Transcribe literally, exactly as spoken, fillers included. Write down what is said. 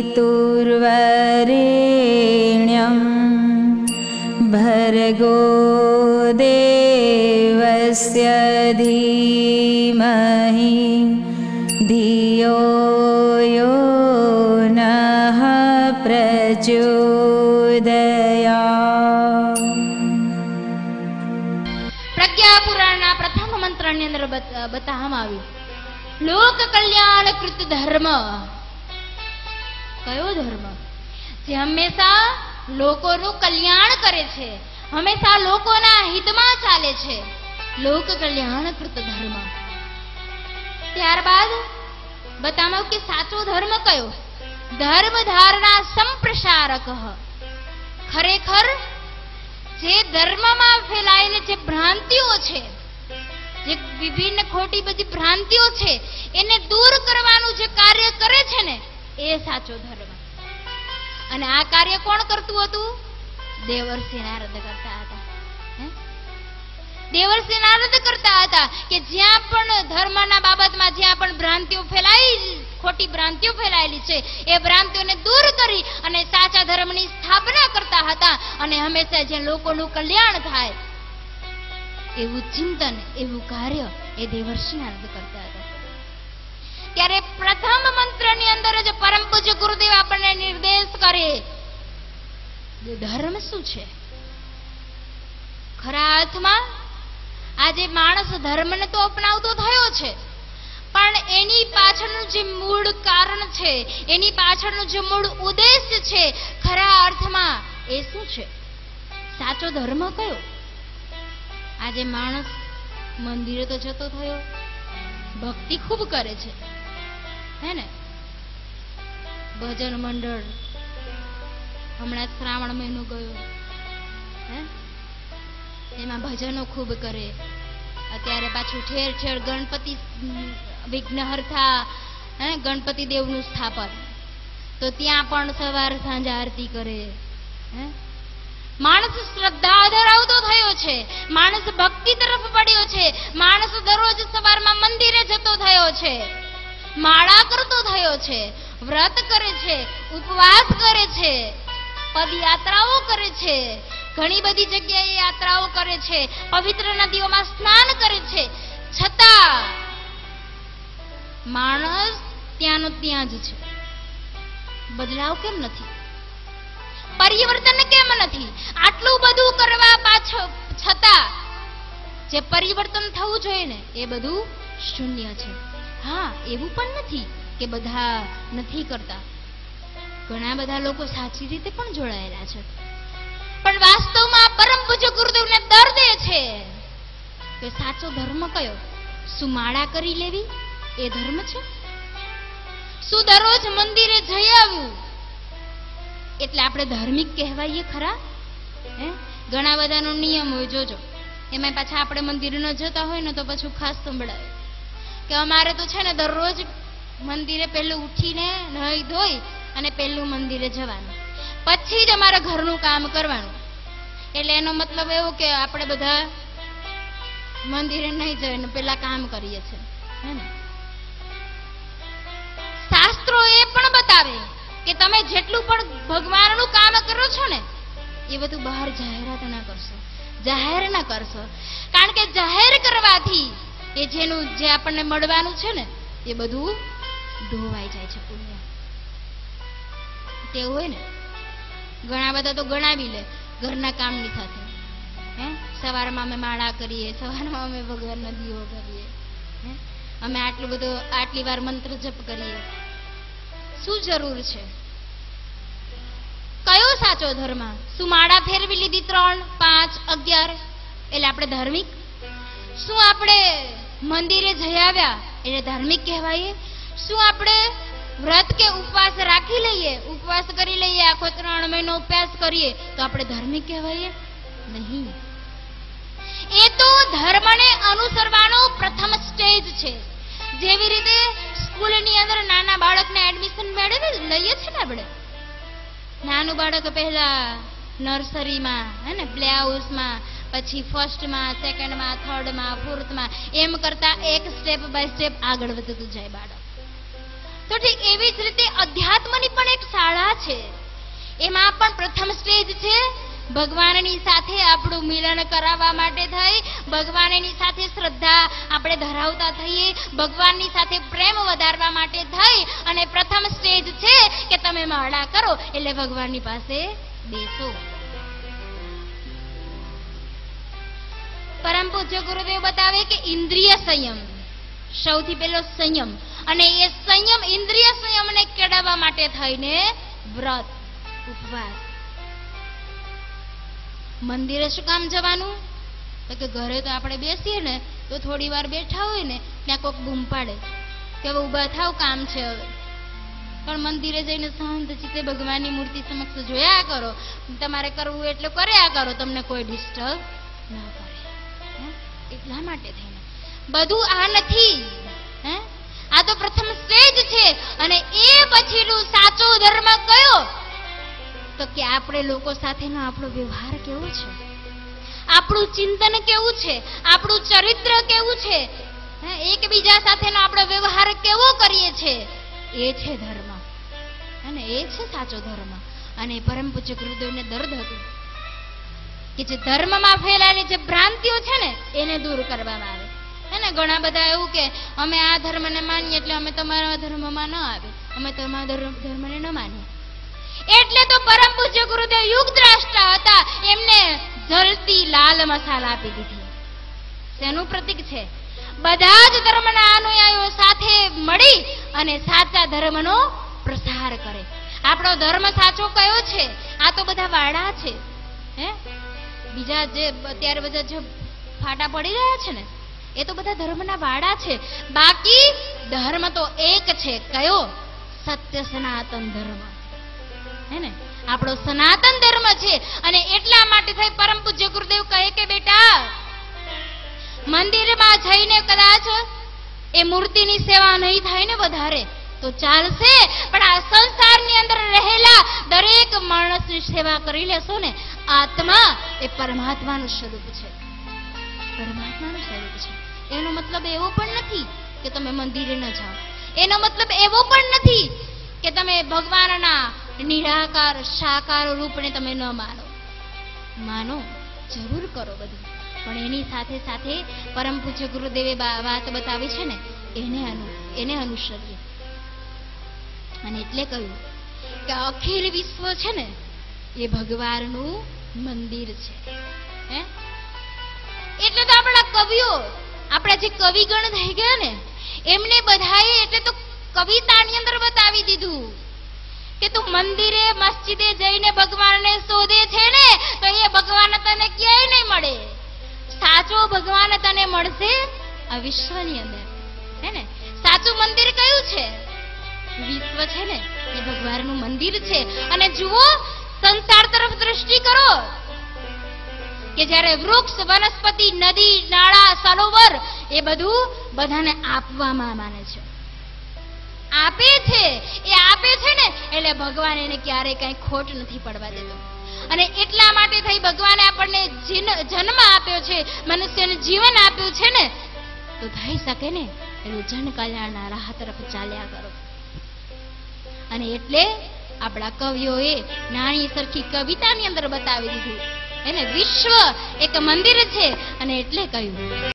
पितुर्वरेण्यं भर्गो देवस्य धीमहि धियो यो नः प्रचोदयात्। પ્રજ્ઞાપુરાણના પ્રથમ મંત્રની અંદર બતાવવામાં આવ્યું લોક કલ્યાણકૃત ધર્મ. કયો ધર્મ? જે હંમેશા લોકોનું કલ્યાણ કરે છે, હંમેશા લોકોના હિતમાં ચાલે છે, લોક કલ્યાણકૃત ધર્મ. ત્યારબાદ બતાવો કે સાચો ધર્મ કયો? ધર્મ ધારણા સંપ્રસારક. ખરેખર જે ધર્મમાં ફેલાયેલી જે ભ્રાંતિઓ છે, જે વિભિન્ન ખોટી બધી ભ્રાંતિઓ છે, એને દૂર કરવાનું જે કાર્ય કરે છે ને, એ સાચો ધર્મ. અને આ કાર્ય કોણ કરતું હતું? દેવર્ષિ નારદ કરતા હતા. દેવર્ષિ નારદ કરતા હતા કે જ્યાં પણ ધર્મના બાબતમાં જ્યાં પણ ભ્રાંતિઓ ફેલાઈ, ખોટી ભ્રાંતિઓ ફેલાયેલી છે, એ ભ્રાંતિઓને દૂર કરી અને સાચા ધર્મની સ્થાપના કરતા હતા. અને હંમેશા જે લોકોનું કલ્યાણ થાય એવું ચિંતન, એવું કાર્ય એ દેવર્ષિ નારદ કરતા હતા. ત્યારે પ્રથમ મંત્રની અંદર જ પરમ પૂજ્ય ગુરુદેવ આપણને નિર્દેશ કરે ધર્મ શું છે. ખરા અર્થમાં આજે માણસ ધર્મને તો અપનાવતો થયો છે, પણ એની પાછળનું જે મૂળ કારણ છે, એની પાછળનું જે મૂળ ઉદ્દેશ્ય છે, ખરા અર્થમાં એ શું છે? સાચો ધર્મ કયો? આજે માણસ મંદિરે તો જતો થયો, ભક્તિ ખૂબ કરે છે, હે ને? ભજન મંડળ, હમણાં શ્રાવણ મહિનો ગયો, હે, એમાં ભજનો ખૂબ કરે. અત્યારે પાછું ઠેર ઠેર ગણપતિ વિઘ્નહર્તા, હે, ગણપતિ દેવનું સ્થાપન, તો ત્યાં પણ સવાર સાંજ આરતી કરે. હે, માણસ શ્રદ્ધા ધરાવતો થયો છે, માણસ ભક્તિ તરફ પડ્યો છે, માણસ દરરોજ સવારમાં મંદિરે જતો થયો છે, માળા કરતો થયો છે, વ્રત કરે છે, ઉપવાસ કરે છે, પદયાત્રાઓ કરે છે, ઘણી બધી જગ્યાએ યાત્રાઓ કરે છે, પવિત્ર નદીઓમાં સ્નાન કરે છે, છતાં માણસ ત્યાંનો ત્યાં જ છે. બદલાવ કેમ નથી? પરિવર્તન કેમ નથી? આટલું બધું કરવા પાછળ છતાં જે પરિવર્તન થવું જોઈએ ને, એ બધું શૂન્ય છે. હા, એવું પણ નથી કે બધા નથી કરતા, ઘણા બધા લોકો સાચી રીતે પણ જોડાયેલા છે, પણ વાસ્તવમાં પરમ પૂજ્ય ગુરુદેવને દર્દ એ છે કે સાચો ધર્મ કયો? શું માળા કરી લેવી એ ધર્મ છે? શું દરરોજ મંદિરે જઈ આવવું એટલે આપણે ધાર્મિક કહેવાઈએ ખરા? હે, ઘણા બધાનો નિયમ હોય, જોજો. એમાં પાછા આપણે મંદિર ન જતા હોય ને તો પછી ખાસ સંભળાવે કે અમારે તો છે ને દરરોજ મંદિરે પહેલું ઉઠીને નાઈ ધોઈ અને પહેલું મંદિરે જવાનું, પછી જ અમારે ઘરનું કામ કરવાનું. એટલે એનો મતલબ એવો કે આપણે બધા મંદિરે નહીં જઈને પેલા કામ કરીએ છીએ, હે ને? શાસ્ત્રો એ પણ બતાવે કે તમે જેટલું પણ ભગવાનનું કામ કરો છો ને, એ બધું બહાર જાહેરાત ના કરશો, જાહેર ના કરશો. કારણ કે જાહેર કરવાથી એ જેનું જે આપણને મળવાનું છે ને, એ બધું ધોવાઈ જાય છે, પુણ્ય. તેવું હોય ને, ઘણા બધા તો ગણાવી લે ઘરના કામની સાથે. હે, સવારમાં અમે માળા કરીએ, સવારમાં અમે ભગવાનના દીવો કરીએ, હે, અમે આટલું બધું આટલી વાર મંત્ર જપ કરીએ. શું જરૂર છે? કયો સાચો ધર્મ? શું માળા ફેરવી લીધી ત્રણ પાંચ અગિયાર એટલે આપણે ધાર્મિક? શું આપણે મંદિરે જઈ આવ્યા એટલે ધાર્મિક કહેવાય? શું આપણે વ્રત કે ઉપવાસ રાખી લઈએ, ઉપવાસ કરી લઈએ, આખો ત્રણ મહિનો ઉપવાસ કરીએ તો આપણે ધાર્મિક કહેવાય? નહીં. એ તો ધર્મને અનુસરવાનો પ્રથમ સ્ટેજ છે. જેવી રીતે સ્કૂલની અંદર નાના બાળકને એડમિશન મેળવી લઈએ છે ને આપણે, નાનું બાળક પહેલા નર્સરીમાં, હે ને, પ્લે હાઉસમાં, પછી ફર્સ્ટમાં, સેકન્ડમાં, થર્ડમાં, ફોર્થમાં, એમ કરતા એક સ્ટેપ બાય સ્ટેપ આગળ વધતું જાય બાળક. તો ઠીક એવી જ રીતે અધ્યાત્મની પણ એક શાળા છે. એમાં પણ પ્રથમ સ્ટેજ છે ભગવાનની સાથે આપણું મિલન કરાવવા માટે થઈ, ભગવાનની સાથે શ્રદ્ધા આપણે ધરાવતા થઈએ, ભગવાનની સાથે પ્રેમ વધારવા માટે થઈ અને પ્રથમ સ્ટેજ છે કે તમે માળા કરો એટલે ભગવાનની પાસે બેસો. પરમ પૂજ્ય ગુરુદેવ બતાવે કે ઇન્દ્રિય સંયમ સૌથી પહેલો સંયમ, અને એ સંયમ ઇન્દ્રિય સંયમને કેળવવા માટે થઈને વ્રત ઉપવાસ. મંદિરે શું કામ જવાનું? તો કે ઘરે તો આપણે બેસીએ ને તો થોડી વાર બેઠા હોય ને ત્યાં કોઈક બૂમ પાડે કે હવે ઊભા થાવ કામ છે હવે. પણ મંદિરે જઈને શાંત ચિત્તે ભગવાનની મૂર્તિ સમક્ષ જોયા કરો, તમારે કરવું એટલે કર્યા કરો, તમને કોઈ ડિસ્ટર્બ ના કરે. એટલા માટે થઈને બધું આ નથી. હે આ તો પ્રથમ સ્ટેજ છે. અને એ પછીનું સાચો ધર્મ કયો? તો કે આપણે લોકો સાથેનો આપણો વ્યવહાર કેવો છે, આપણું ચિંતન કેવું છે, આપણું ચરિત્ર કેવું છે, એકબીજા સાથેનો આપણો વ્યવહાર કેવો કરીએ છે, એ છે ધર્મ. અને એ છે સાચો ધર્મ. અને પરમ પૂજ્ય ગુરુદેવને દર્દ હતું કે જે ધર્મમાં ફેલાયેલી જે ભ્રાંતિઓ છે ને એને દૂર કરવામાં આવે. હે ને ઘણા બધા એવું કે અમે આ ધર્મને માનીએ એટલે અમે તમારા ધર્મમાં ન આવે, અમે તમારા ધર્મને ન માનીએ. એટલે તો પરમ પૂજ્ય ગુરુદેવ યુગ દ્રષ્ટા હતા, એમને જલતી લાલ મસાલા આપી દીધી. તેનું પ્રતીક છે બધા જ ધર્મના અનુયાયીઓ સાથે મળી અને સાચા ધર્મનો પ્રસાર કરે. આપણો ધર્મ સાચો કયો છે? આ તો બધા વાડા છે. હે બીજા જે અત્યારે બધા જે ફાટા પડી રહ્યા છે ને એ તો બધા ધર્મના વાડા છે. બાકી ધર્મ તો એક છે. કયો? સત્ય સનાતન ધર્મ. હે ને આપણો સનાતન ધર્મ છે. અને એટલા માટે થઈ પરમ પૂજ્ય ગુરુદેવ કહે કે બેટા મંદિરમાં જઈને કદાચ એ મૂર્તિની સેવા નહીં થાય ને વધારે તો ચાલશે, પણ આ સંસારની અંદર રહેલા દરેક માણસની સેવા કરી લેશો ને, આત્મા એ પરમાત્માનું સ્વરૂપ છે. પરમાત્માનું સ્વરૂપ છે. એનો મતલબ એવો પણ નથી કે તમે મંદિરે ન જાઓ. એનો મતલબ એવો પણ નથી કે તમે ભગવાનના નિરાકાર સાકાર રૂપને તમે ન માનો. માનો જરૂર કરો બધું, પણ એની સાથે સાથે પરમ પૂજ્ય ગુરુદેવે વાત બતાવી છે ને એને અનુ એને અનુસરીએ. અને એટલે કહ્યું કે અખિલ વિશ્વ છે ને એ ભગવાનનું મંદિર છે. હે એટલે તો આપણા કવિઓ, આપણા જે કવિગણ થઈ ગયા ને એમને બધાએ એટલે તો કવિતાની અંદર બતાવી દીધું કે તું મંદિરે મસ્જિદે જઈને ભગવાનને શોધે છે ને તો એ ભગવાન તને ક્યાંય નહીં મળે. સાચો ભગવાન તને મળશે આ વિશ્વની અંદર. હે ને સાચું મંદિર કયું છે? વિશ્વ છે ને એ ભગવાનનું મંદિર છે. અને જુઓ સંસાર તરફ દ્રષ્ટિ કરો કે જ્યારે વૃક્ષ વનસ્પતિ નદી નાળા સરોવર એ બધું બધાને આપવામાં માને છે, આપે છે. એ આપે છે ને એટલે ભગવાન એને ક્યારેય કઈ ખોટ નથી પડવા દેતો. અને એટલા માટે થઈ ભગવાને આપણને જન્મ આપ્યો છે, મનુષ્યને જીવન આપ્યું છે ને તો થઈ શકે ને એનું જન કલ્યાણના રાહ તરફ ચાલ્યા કરો. અને એટલે આપણા કવિઓએ નાની સરખી કવિતાની અંદર બતાવી દીધું એને વિશ્વ એક મંદિર છે. અને એટલે કહ્યું